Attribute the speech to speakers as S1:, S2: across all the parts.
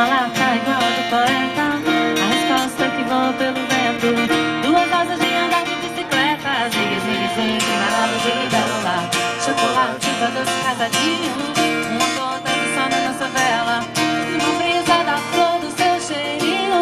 S1: uma lata igual do poeta, a resposta que voa pelo vento, duas rosas de andar de bicicleta, zigue, zigue, zigue, balada, zigue, bela, chocolate, doce, casadinho, uma gota de sol na nossa vela, e uma brisa da flor do seu cheirinho.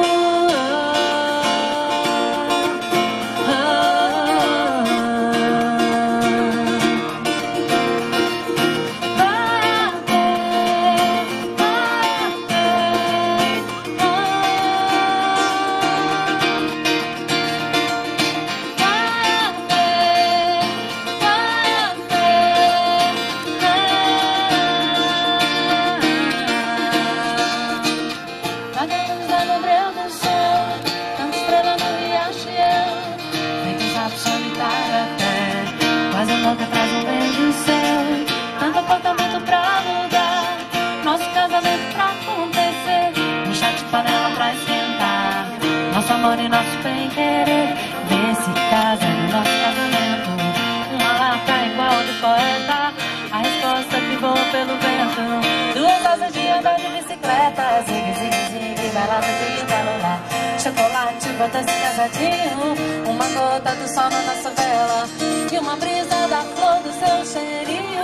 S1: Quase louca, traz um beijo seu, tanto apartamento pra alugar, nosso casamento pra acontecer, um chá de panela pra esquentar, nosso amor e nosso bem-querer, vê se casa no nosso casamento, uma lata igual do poeta, a resposta que voa pelo vento, duas asas de andar de bicicleta, zigue, zigue, zigue, balada, zigue, bela, chocolate, botas de casadinho, uma gota do sol na nossa vela, e uma brisa da flor do seu cheirinho.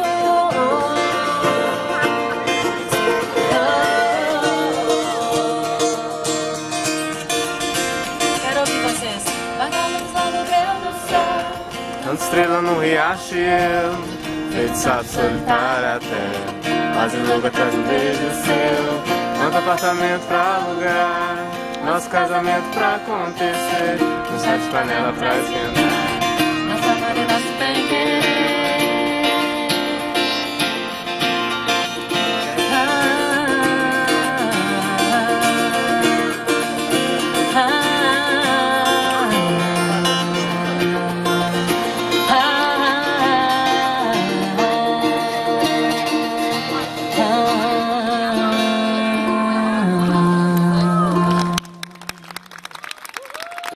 S1: Quero ouvir vocês. Vagamos lá no breu do sol,
S2: tanta estrela no riacho e eu, feitiçado solitário até, quase louca atrás do beijo seu, tanto apartamento pra alugar, nosso casamento pra acontecer, um chá de panela pra esquentar,
S1: nosso amor e nosso bem-querer.